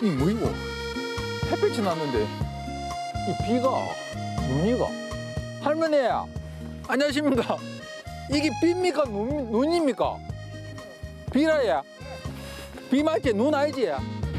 이 뭐이고? 햇빛이 났는데 이 비가 눈이가 할머니 안녕하십니까? 이게 비입니까 눈입니까? 비라야 비 맞지? 눈 아니지?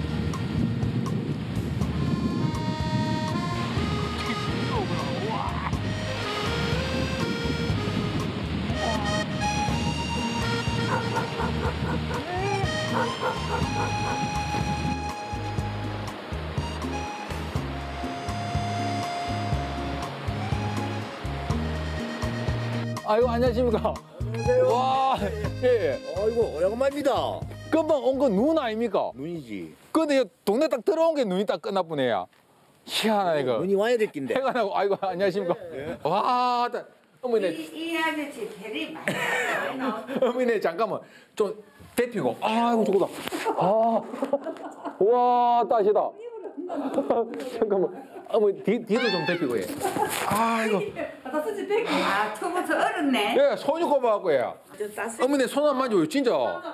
아이고 안녕하십니까? 안녕하세요. 와, 예. 아이고 오래간만입니다. 금방 온 건 눈 아닙니까? 눈이지. 근데 동네 딱 들어온 게 눈이 딱 끝나보네요. 희한하네 이거. 눈이 와야 될 낀데. 해가 나고 아이고 안녕하십니까? 와, 어머니, 이 아저씨 대리 많이 나와. 어머니 잠깐만 좀 데피고. 아이고 저거다. 아, 와 따시다. 잠깐만. 어머니 뒤도 좀 데피고 해. 아이고. 아, 초부터 얼었네. 예, 손이 꼽아갖고 해. 어머니 손 한 만져요 진짜.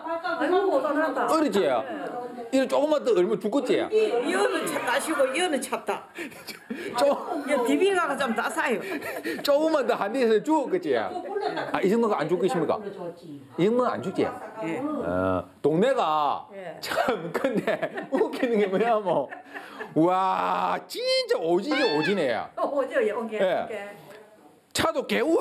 어리지? 이거 조금만 더 얼면 죽겠지? 이거는 차 따시고 이거는 찼다. 이거 비비가가 좀 따사요. 조금만 더 한 대에서 죽었겠지? 아, 이 정도가 안 죽겠습니까? 이 정도는 안 죽지? 예. 동네가 예. 참 근데 웃기는 게 뭐냐면 와 진짜 오지게 오지네. 오죠, 여기. 예. 차도 개우어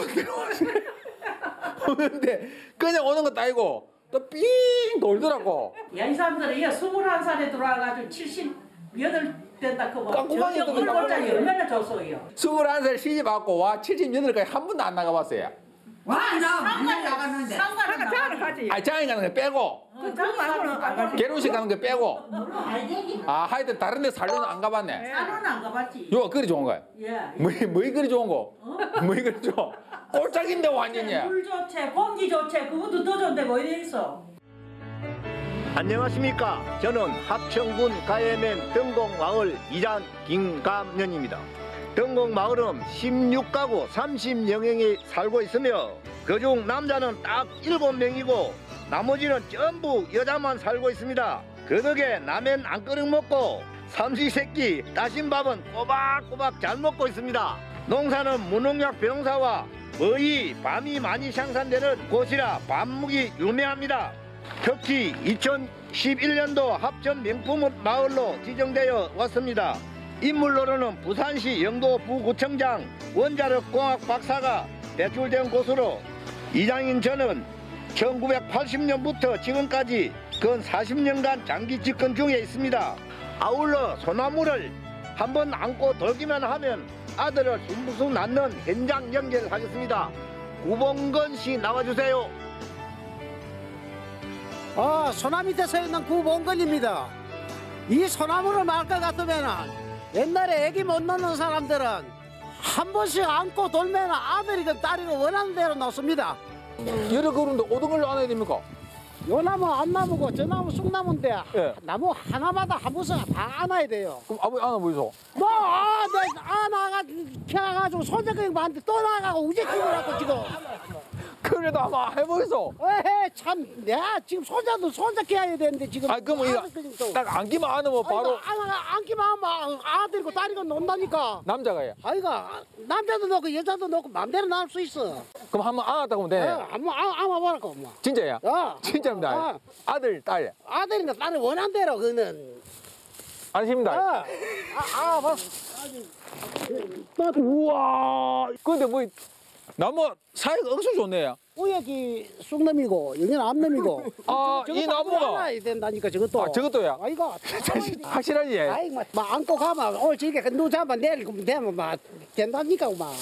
오는데 그냥 오는 것도 아니고 또 삥 돌더라고. 이 사람들은 21살에 들어와가지고 78 된다 그거. 깜깜하게 저기 또 얼굴장이 얼마나 줬어요. 21살 시집왔고 와 78까지 한 번도 안 나가봤어요. 와, 나 문을 나갔는데. 상가는 가지. 아 장에 가는 거 빼고 장 말고는 안 가지. 결혼식 가는 거 빼고 아 하여튼 다른 데 살려는 안 가봤네. 산은 안 가봤지. 요 그리 좋은 거야. 예. 뭐이 그리 좋은 거? 뭐이 그리 좋아? 꼴짝인데 완전히. 물 좋지, 공기 좋지, 그것도 더 좋은데 뭐 이래 있어. 안녕하십니까? 저는 합천군 가해면 등곡마을 이장 김감년입니다. 등곡마을은 16가구 30영행이 살고 있으며 그중 남자는 딱 7명이고 나머지는 전부 여자만 살고 있습니다. 그 덕에 라면 안 끓여 먹고 삼시세끼 따신 밥은 꼬박꼬박 잘 먹고 있습니다. 농사는 무농약 병사와 거의 밤이 많이 생산되는 곳이라 밤묵이 유명합니다. 특히 2011년도 합천 명품 마을로 지정되어 왔습니다. 인물로는 부산시 영도 부구청장 원자력 공학 박사가 배출된 곳으로 이장인 저는 1980년부터 지금까지 근 40년간 장기 집권 중에 있습니다. 아울러 소나무를 한번 안고 돌기만 하면 아들을 숨부수 낳는 현장 연결을 하겠습니다. 구봉건 씨 나와주세요. 소나무 밑에 서 있는 구봉건입니다. 이 소나무를 말 것 같으면 옛날에 애기 못 낳는 사람들은 한 번씩 안고 돌면 아들이건 딸이건 원하는 대로 놓습니다. 여러 그런데 오등을 안아야 됩니까? 요 나무 안 나무고 저 나무 쑥나무인데 예. 나무 하나마다 한 번씩 다 안아야 돼요. 그럼 아버지 안아 보이소. 안아가 켜가지고 손잡고 만데 또 나가고 우제끼고 지금. 그래도 아마 해보이소. 에헤 참 내가 지금 손잡게 해야 되는데 지금. 아 그럼 이거 딱 안기만 안으면 바로 안기만 하면 아들이고 딸이고 논다니까. 남자가 해. 아이가 남자도 넣고 여자도 넣고 마음대로 나올 수 있어. 그럼 한번 안았다고 하면 되네. 한번 안아보라고 엄마. 진짜야? 야, 진짜입니다. 아들, 딸. 아들이나 딸이 원한 대로 그는. 안심입니다. 봐. 우와. 근데 뭐 나무 사이가 억수 좋네요. 우여기 쑥놈이고 여기는 암놈이고. 아, 이 나무가. 안아야 된다니까 저것도. 아, 저것도야? 아이가. 확실하지? 아이 막 안고 가면 오늘 저게 누 잡아 내리고 되면 막 된다니까 막.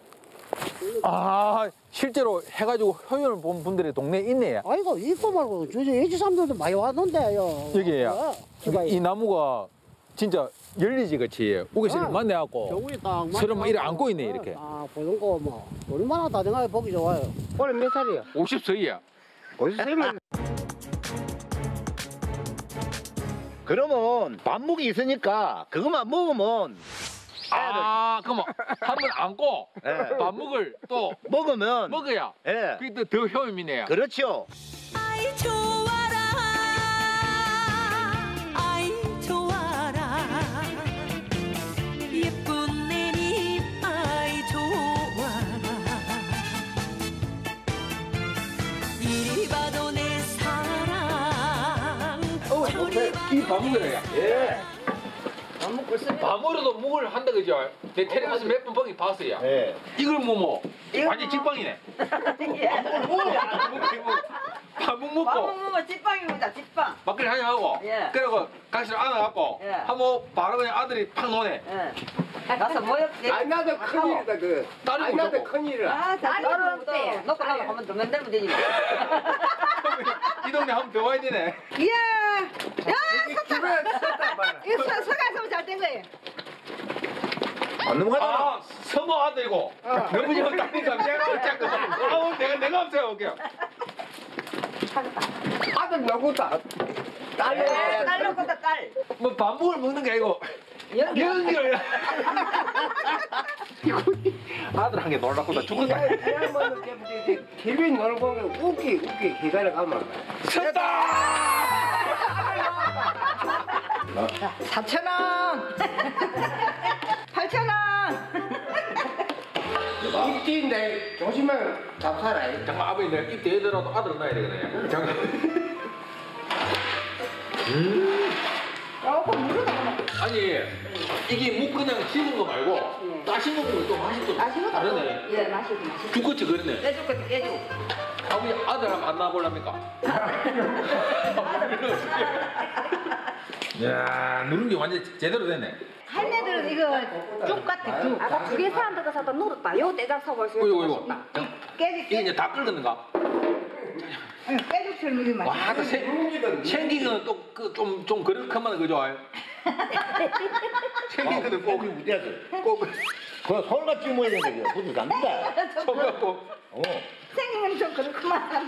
아, 실제로 해가지고 효연을 본 분들이 동네에 있네. 아이고 있고 말고 저 예지 사람들도 많이 왔는데요. 여기에요. 이 나무가 진짜 열리지 같이 우개실을 만나갖고 저기 딱 서로 막 이렇게 안고 있네 이렇게. 아 보는 거 뭐 얼마나 다정하게 보기 좋아요. 올해 몇 살이야? 50세이야. 50세면 그러면 밥묵이 있으니까 그것만 먹으면 아, 그럼 한번 안고 예. 밥묵을 또 먹으면 먹어야 예. 그게 또 더 효험이네요. 그렇죠. 아이 좋아라 아이 좋아라 이밥 먹으래요. 예. 밥 먹고 있습니다. 밥으로도 묵을 한다 그죠? 내 텔레비전 몇번 보기 봤어요. 예. 이걸 뭐 완전 직방이네. 밥국 먹고 먹으면 찐빵입니다. 찐빵. 막걸리 한잔 하고 예. 그리고 가시로 안아갖고 예. 한번 바로 그냥 아들이 팍 노네. 예. 가서 모여. 안 나도 큰일이다 그. 딸이 안 나도 무조건. 큰일이라. 아, 따로 없대. 놓고 나가 한번 더 만들면 되니까. 이 동네 한 번 더 와야 되네. 이야. 야, 집에 섰다 봐라. 이거 서가서 잘된 거예요. 안 넘어가잖아. 아 서모 아들이고 너무 좀 딸이니까 내가 잠깐만. 아우 내가 없어요 올게요. 아들 누구다? 딸 놓고다 딸. 뭐 밥국을 먹는 게 아니고 연기를. 아들 한 개 놀라고다 죽었다. 지난번에 TV 놀고 보면 웃기 기다려 가면. 쳤다. 4,000원. 8,000원. 입지인데 조심하면 잡사라. 잠깐 아버지 내가 입 대더라도 아들은 낳아야 되거든요. 잠깐. 아니 이게 묵 그냥 식은 거 말고 따신 거 보면 또 맛이 또 다르네. 예, 맛있어, 맛있어. 죽겠지 그러네. 깨줄 거 깨줘. 아버지 아들 한번 안 낳아볼랍니까? 야 누른 게 완전 제대로 됐네. 할매들은 이거 쭉 같아, 쭉. 아까 두개 사람들 가서 누르다. 요 대장 서버서 이거. 깨지, 이게 이제 다 끓는가? 깨죽처럼 이게 맛있어. 와, 또 생기는 또 그 좀 그릇하면 그죠? 생기는 꼭 고기 우대야지. 꼭 그 솔같이 먹어야 되는데 부디 안 된다. 쳐갖고 어. 생기는 좀 그렇구만.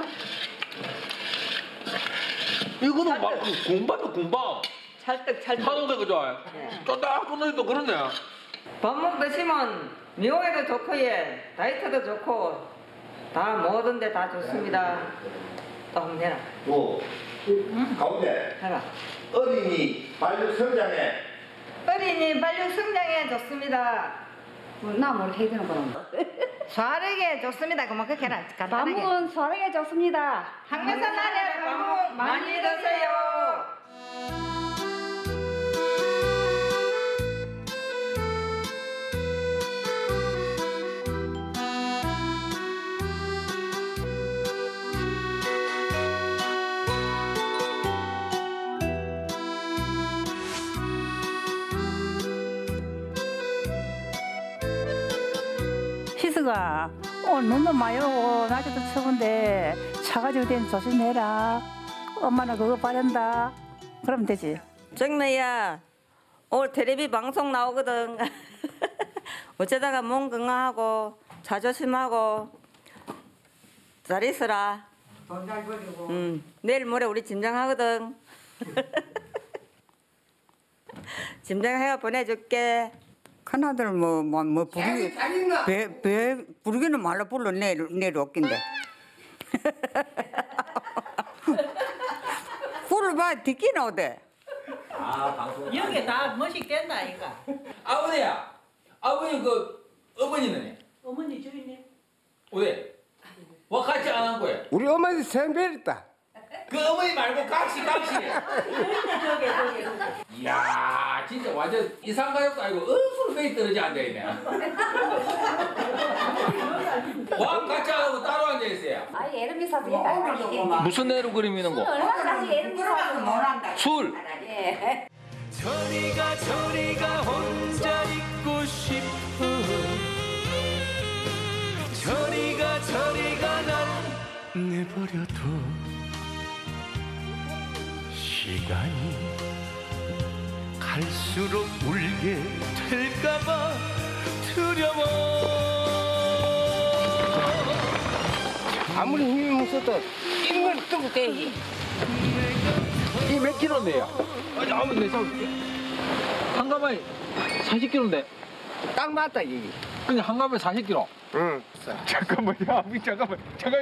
이거는 막 군밥도 군밥. 찰떡, 찰떡. 파도가 그죠? 쫀득쫀득 또 그렇네. 밥 먹 드시면 미용에도 좋고 예, 다이어트도 좋고 다 뭐든데 다 좋습니다. 또 한번 해라. 또 가운데 해라. 어린이 발육 성장에 어린이 발육 성장에 좋습니다. 나 모르게 해야 되는 거는. 소화력에 좋습니다. 그만 그렇게 해라. 간단하게. 밥은 소화에 좋습니다. 항매산 날에 밥 많이 드세요. 희수가 오늘 눈도 많이 오고 낮에도 추운데 차 가지고 다니면 조심해라. 엄마는 그거 바른다. 그러면 되지. 정매야 오늘 텔레비 방송 나오거든. 어쩌다가 몸 건강하고 자조심하고 잘 있어라. 돈 잘 벌이고. 내일 모레 우리 짐장하거든. 짐장해가 보내줄게. 큰아들 부르기는 말로 불러 내일 웃긴데. 불러봐 듣기는 어때? 여기 다 멋있겠나 이거. 아버지야, 아버지 그 어머니는 어머니 주인님. 왜? 와 같이 안 한 거야? 우리 어머니 생별했다. 그 어머니 말고 각시. 이야 진짜 완전 이상가족도 아니고 은수로 매일 떨어져 앉아있네. 와 같이 안 하고 따로 앉아있어요. 아, 예름 비싸서 얘가 무슨 내로 그림이는 거? 얼마나 예름 비싸서 술. 예. 저리가 혼자 있고 싶어. 저리가 날 내버려둬. 시간이 갈수록 울게 될까봐 두려워. 아무리 힘이 못 써도 이걸 뜨고 돼. 이게 몇 킬로인데요? 아니 아무리 내 한 가마에 40킬로인데. 딱 맞다 이게. 그냥 한 가마에 40킬로. 응. 잠깐만요 아버지 잠깐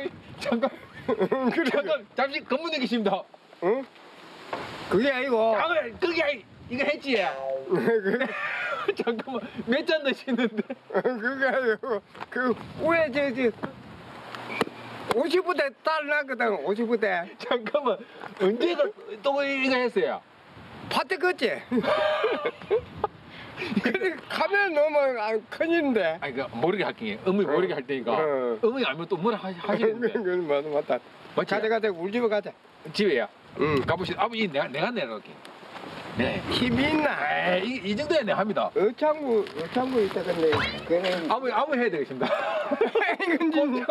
잠시 검문에 계십니다. 응? 그게 아니고. 그게 아니 이거 했지. 잠깐만 몇 잔 드시는데? 그게 아니고 그 위에 저기 50부대 딸 났거든. 50부대. 잠깐만 언제가 또 이거 했어요? 파트 껐지? 근데 카메라 넣으면 큰일인데. 아니 그 모르게 할게. 어머니 모르게 할 테니까. 어머니 알면 또 뭐라 하시는데. 그건 맞다. 가자 우리 집에 가자. 집에야. 응. 가보시죠. 아버지 내가 내려갈게. 네. 힘이 있나? 이 정도야 내가 합니다. 어창구 있다 근데 그는 아버지 해야 되겠습니다. 이건 진짜.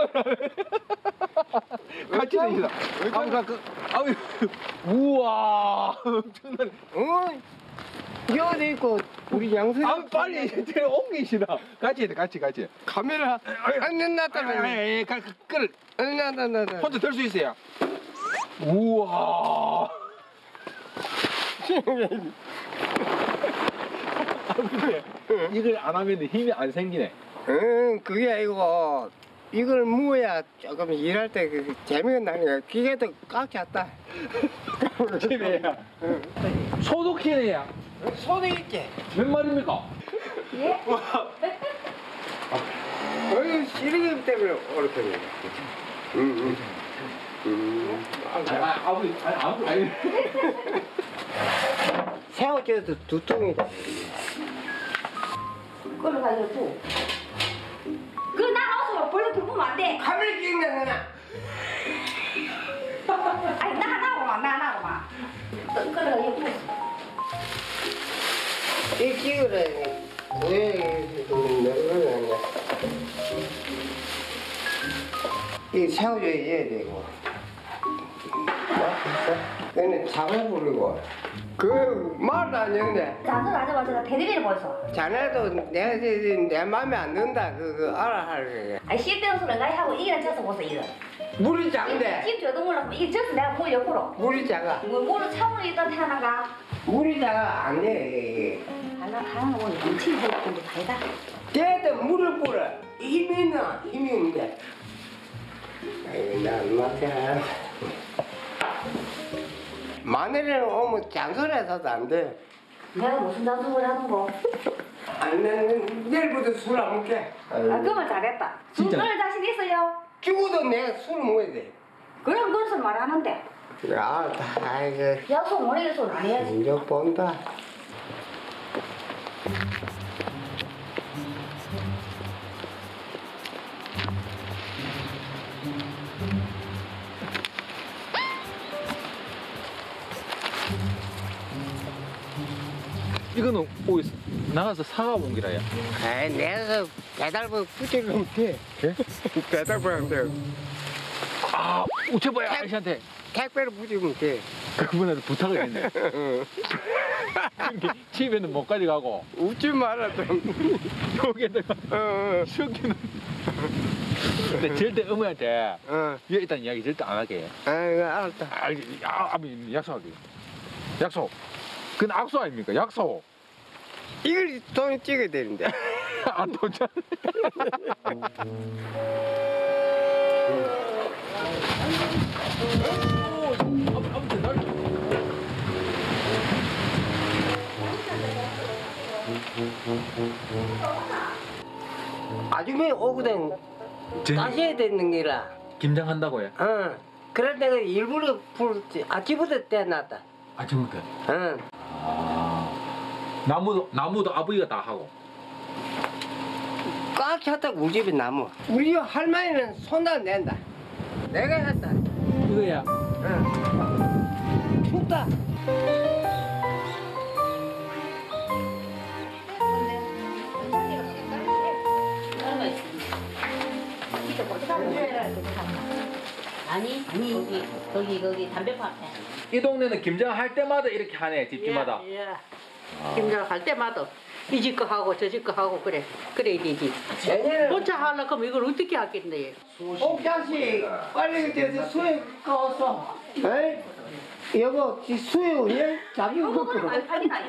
같이 되시다. 아버지 우와 엄청나네. 여도 있고 우리 양수. 빨리 제가 옮기시다. 같이 해 같이. 카메라 안 냈다면. 끌. 나. 혼자 들 수 있어요. 우와. 이걸 안 하면 힘이 안 생기네. 응, 그게 아니고 이걸 무어야 조금 일할 때 재미가 나는 거야. 기계도 꽉 찼다. 집에야. 소독기네야. 손에 있지. 몇 마리입니까? 예? 어이 시리기 때문에 어렵게 돼. 아버지. 새우젓도 두 통이다. 그걸로 가지고. 그나 나와서 벌써 들고 안 돼. 카메라 찍는 거나. 아니 나 나오마. 그걸로 가지고. 이 찍으래. 고양이도 내려가는 이 새우젓 해야 되고. 그는 잡아 부르고. 그 말도 안 했네. 맞아. 대리비를 벌써. 자네도 내 맘에 안 든다. 그거 알아 하래. 아니 쓸데없는 소리 나 하고 이게 져서 벌써 이거. 물이 작은데. 김 줘도 몰라. 이게 져서 내가 물 옆으로. 물이 작아. 물을 차물에 있다 태어나가. 물이 작아 안 돼. 하나 가는 거 보니 엄청 해봤는데 다이다. 걔도 물을 뿌려. 힘이 있나? 힘이 없는데. 아이고 난 맞아. 마늘에는 오면 장소리에서도 안 돼. 내가 무슨 단속을 하는 거? 안 내는 내일부터 술 안 먹게. 그러면 잘했다. 술 끊을 자신 있어요? 죽어도 내가 술 먹어야 돼. 그럼 그것을 말하는데. 아이고. 약속 못 해서 안 해야지. 이제 본다. 이거는 나가서 사가 온 기라야. 아이 내가 배달부 붙이면 돼. 배달부 하면 돼. 우체부야 아저씨한테 택배로 붙이면 돼. 그분한테 부탁을 했네. 집에는 못 가져가고 웃지 마라 좀. 여기에다가 여기는. 근데 절대 어머니한테 여기 일단 이야기 절대 안 할게. 아이고 알았다. 아버님 약속할게요. 약속. 그건 악수 아닙니까? 약속. 이걸 돈 찍어야 되는데. 안 도착. 아줌마 오거든 따셔야 되는 기라. 김장한다고요? 그럴 때가 일부러 불지. 아침부터 떼놨다. 아침부터. 응. 나무도 아버지가 다 하고. 꽉 찼다 우리 집에 나무. 우리 집 할머니는 손 안 낸다. 내가 했다. 이거야. 응. 춥다. 아니 거기 담배파 앞에. 이 동네는 김장할 때마다 이렇게 하네 집집마다. 예. 김장할 때마다 이 집 거 하고 저 집 거 하고 그래야 되지. 혼자 하려고 그럼 이걸 어떻게 하겠네. 옥자씨 빨리 저기 수액 꺼서. 에이? 여보 수액 왜 자기 먹고. 안 팔리나요?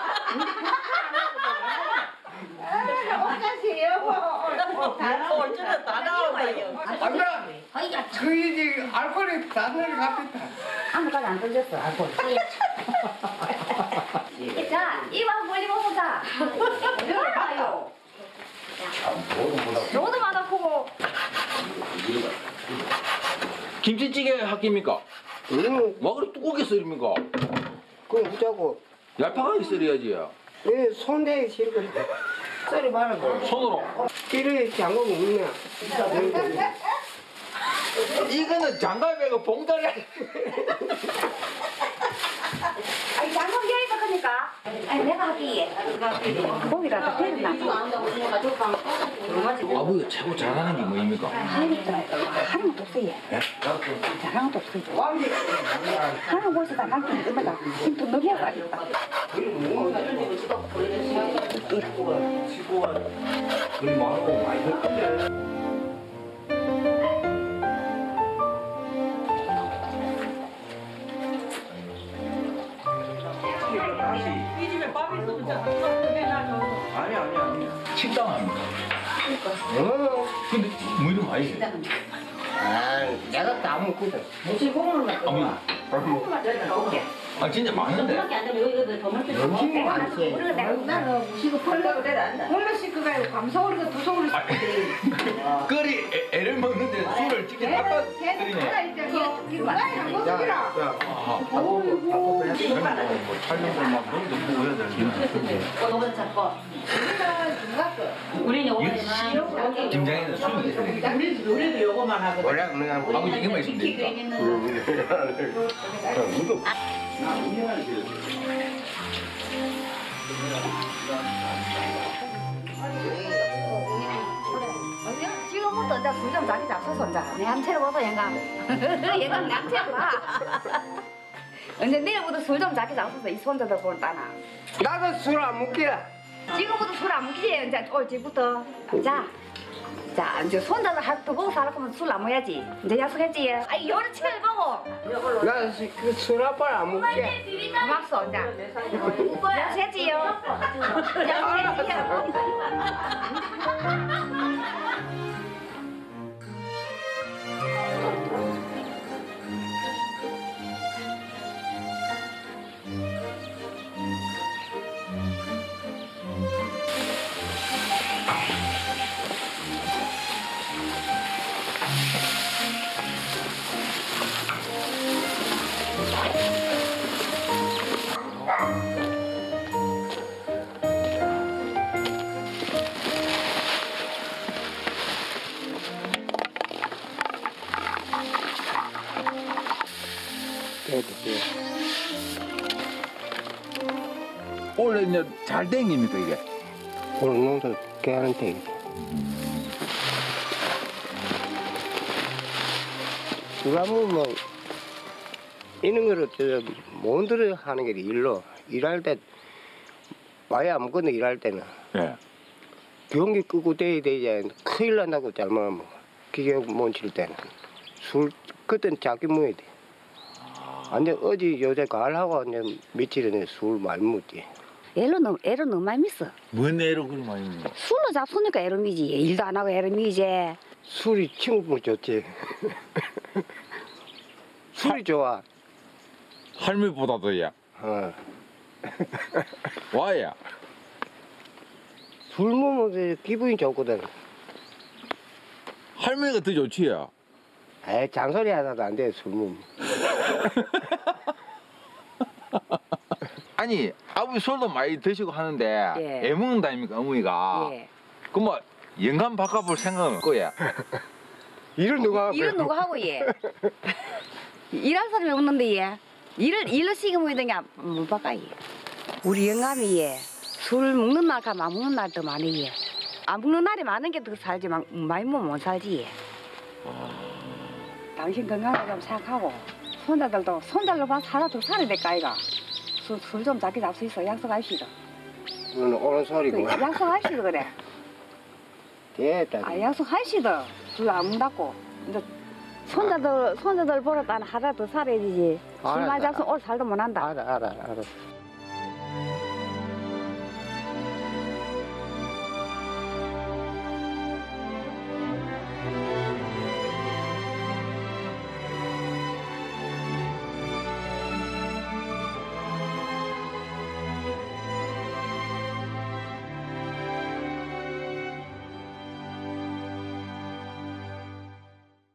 옥자씨 여보. 어쩌다 다 나와요. 안나 그 이제 알코올이 단을 갚았다. 아무까지 안 던졌어 알코올. 자 이왕 멀리 먹어보자. 왜 봐요? 너도 맛아보고. 김치찌개 할깁니까? 먹을 뚜껑에 썰입니까? 그럼 무자고 얄팍하게 썰어야지. 네, 손대기 싫거든. 썰이 말고. 손으로. 이래 장갑 없네. 이거는 장갑이고 봉다리. 아니 장갑 여기가 크니까. 아니 내가 할게. 고기라도 데려놔. 아버지가 최고 잘하는 게 뭐입니까? 하는 것도 없어요. 잘하는 것도 없어요. 하는 곳에다 남긴 이마다 힘도 넘겨가 있다. 그리 많고 많이 할 건데. 이 집에 밥이 있으면 저 아니. 식당 아닙니까? 근데 뭐 이런 거 아니지? 아, 내가 다 먹거든. 무슨 국물만 아버지. 국물만 넣을게. 아 진짜 맛있는데? 그밖에 안 되면 이거 더 먹게. 음식이 많지. 우리가 나는 무시고 펄라고 내가 안다. 홀로 씻고 가요. 감성으로 두 손으로 씻고 끓이 애를 먹는데 술을 찍게 아빠 끓이네. 너무 작고. 우리는 오래만. 김장에는 술이 있어야 돼. 우리도 요거만 하거든. 원래 그냥 아버지 이것만 있으면 되니까. 지금부터 이제 술좀 자기 잡숴서 이제 내 한채로 와서 얘가 얘가 내 한채로 봐. 이제 내일부터 술 좀 자기 잡숴서 이 손자들 보러 따나. 나도 술 안 먹게. 지금부터 술 안 먹지. 이제 올 집부터 자 이제 손자들 할때 보고 살을 거면 술 안 먹어야지. 이제 약속했지. 아이 요리 책을 보고. 나술 아빠를 안 먹게. 고맙소 이제. 약속했지요. 약속했지요. 원래 이제 잘 땡깁니까 이게? 오늘 농사 개하는데. 술 안 먹으면 이런 거를 못 들어 하는 게 일로. 일할 때 와야 아무거나 일할 때는 예. 경기 끄고 대야 되지. 큰일 난다고 잘못하면 기계 못 칠 때는 술 그때는 작게 먹어야 돼. 근데 어제 요새 가을하고 이제 며칠 전에 술 많이 먹지. 애로 너무 많이 미어. 뭔 애로 그리 많이 먹는 술로 잡수니까 애로 미지. 일도 안 하고 애로 미지. 술이 친구분 좋지. 술이 좋아. 할머니보다도야. 와야. 술 먹으면 기분이 좋거든. 할머니가 더 좋지요. 에이, 잔소리 하나도 안 돼, 술 먹으면. 아니 아버지 술도 많이 드시고 하는데 예. 애 먹는다 아닙니까 어머니가. 예. 그럼 뭐 영감 바꿔볼 생각은 없고야. 일은 누가 하고? 일은 누가 하고 얘? 일할 사람이 없는데 얘. 일로 시켜 먹이던가 못 바꿔 얘. 우리 영감이 얘. 술 먹는 날 가면 안 먹는 날도 많이 얘. 안 먹는 날이 많은 게 더 살지만 많이 먹으면 못 살지 얘. 당신 건강을 좀 생각하고 손자들도 손자로 봐서 하나 더 살아야 될까 아이가. 술 좀 작게 잡수 있어. 약속하시죠. 오는 소리고. 약속하시죠 그래. 됐다. 아 약속하시죠. 술 안 먹다고. 근데 손자들 보러 따는 하나 더 살아야 되지. 술 많이 잡수면 오늘 살도 못 한다. 알아.